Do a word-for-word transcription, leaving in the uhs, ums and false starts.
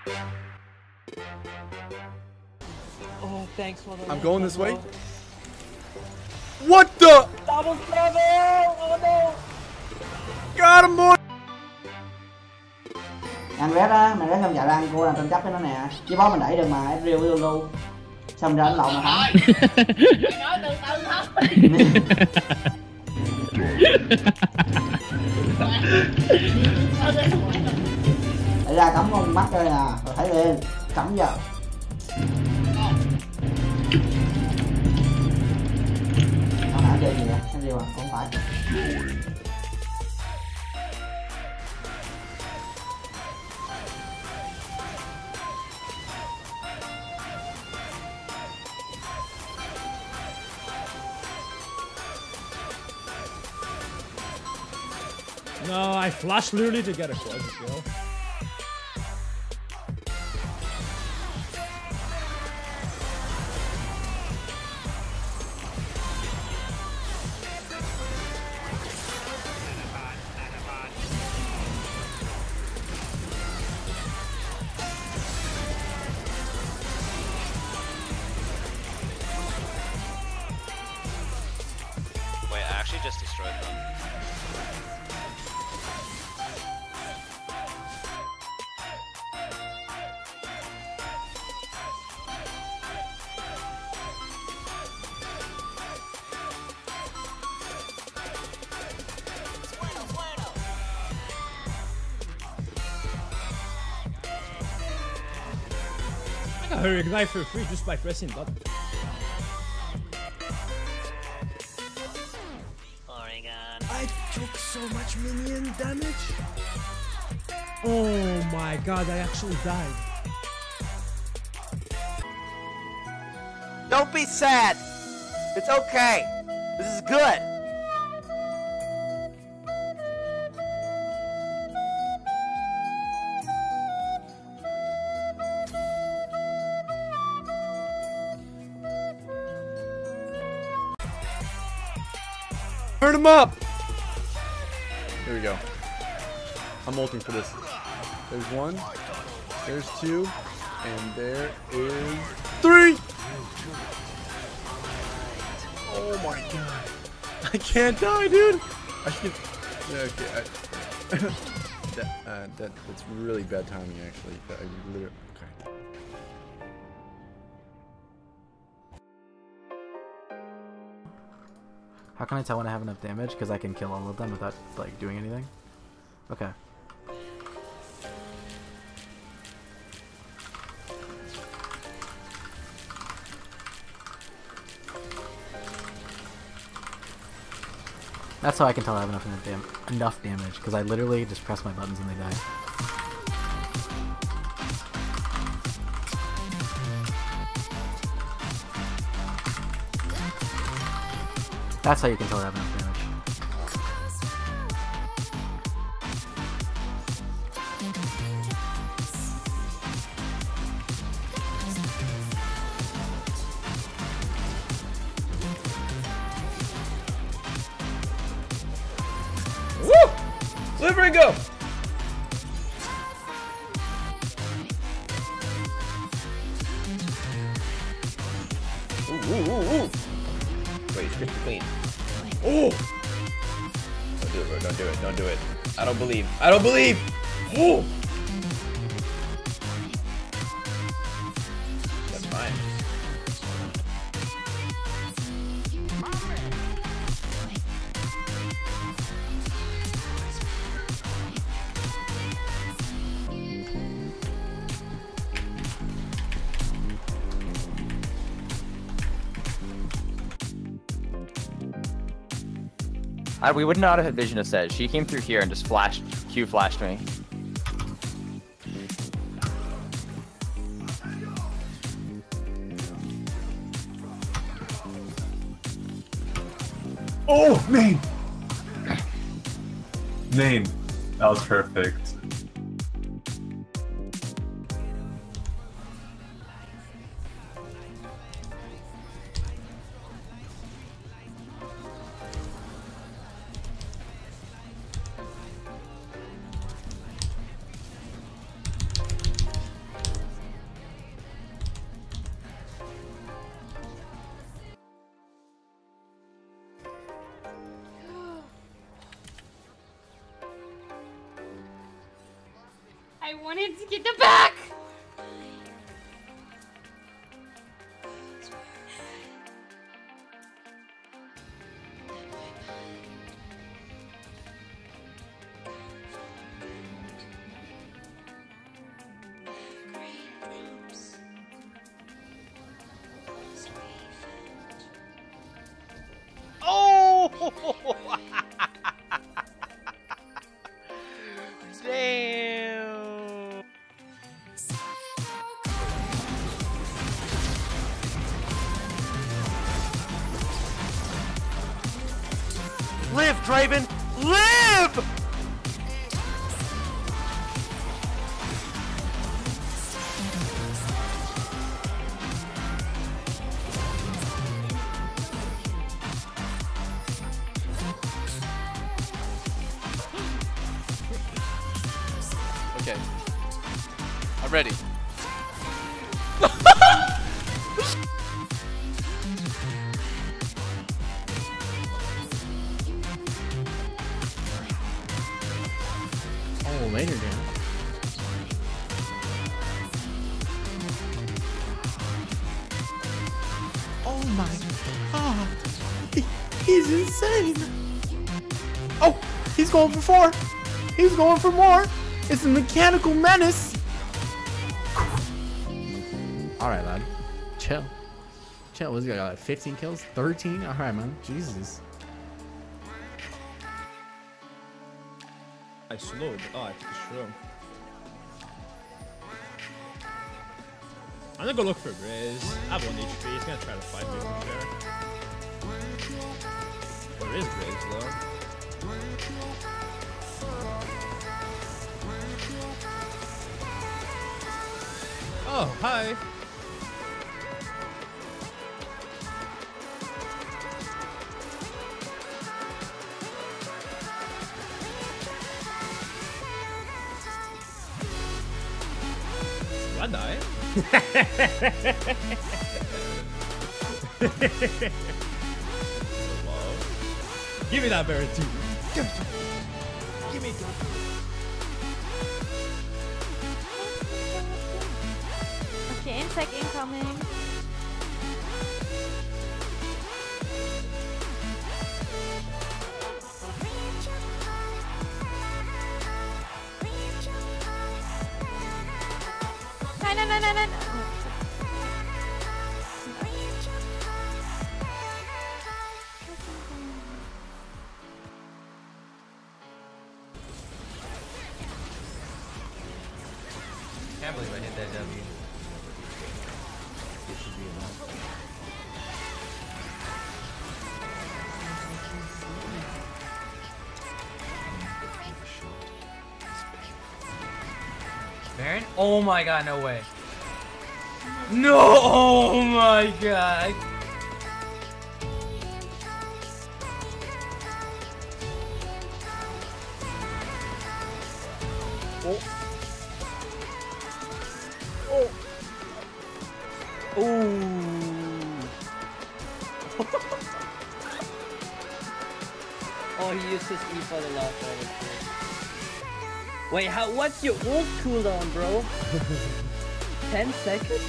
Oh, thanks for the I'm going this way. What the? Double seven! Oh no! Got him, boy! Ăn vé đó, mày ráng cầm chạy ra ăn cua làm tranh chấp với nó nè. Chứ bó mình đẩy được mà, ép riêu với Lulu. Xong ra đánh lộn mà thắng. Mày nói từ từ thôi. Đẩy ra cắm con mắt chơi nè, rồi thấy liền, cắm vào. Nó nãy chơi gì vậy? Cái gì mà không phải. No, I flashed literally to get a quad kill. Wait, I actually just destroyed them. I got her ignite for free just by pressing button. Oregon. I took so much minion damage. Oh my god, I actually died. Don't be sad. It's okay. This is good. Turn him up! There we go. I'm ulting for this. There's one. There's two. And there is three! Oh my god. I can't die, dude! I should get... Yeah, okay. I... that, uh, that, that's really bad timing, actually. I literally... Okay. How can I tell when I have enough damage? Because I can kill all of them without, like, doing anything? Okay. That's how I can tell I have enough, enough, dam enough damage, because I literally just press my buttons and they die. That's how you can tell I have enough damage. Woo! Sliver and go! Ooh, ooh, ooh, ooh. Wait, script clean. Oh! Don't do it, bro. Don't do it. Don't do it. I don't believe. I don't believe! Oh! That's fine. I, we would not have had vision of Sedge. She came through here and just flashed, Q flashed me. Oh, name! Name. That was perfect. I wanted to get the back. Oh! Damn! Live, Draven! Live! Okay. I'm ready. Oh, later, Dan. Oh my god. He, he's insane. Oh, he's going for four. He's going for more. It's a mechanical menace. Alright, lad. Chill. Chill. What's he got? Like fifteen kills? thirteen? Alright, man. Jesus. I slowed. Oh, I took a shroom. I'm gonna go look for Grizz. I have one H P. He's gonna try to fight me from there. There is Grizz though. Oh, hi. Do I die? Give me that berry too. Give me, give me. Okay, insect incoming. No, no, no, no, no, no. Can't believe I hit that W. Baron? Oh my god, no way. No! Oh my god. Oh. Oh. Oh. Oh, he used his E for the last one. Wait, how? What's your ult cooldown, bro? Ten seconds?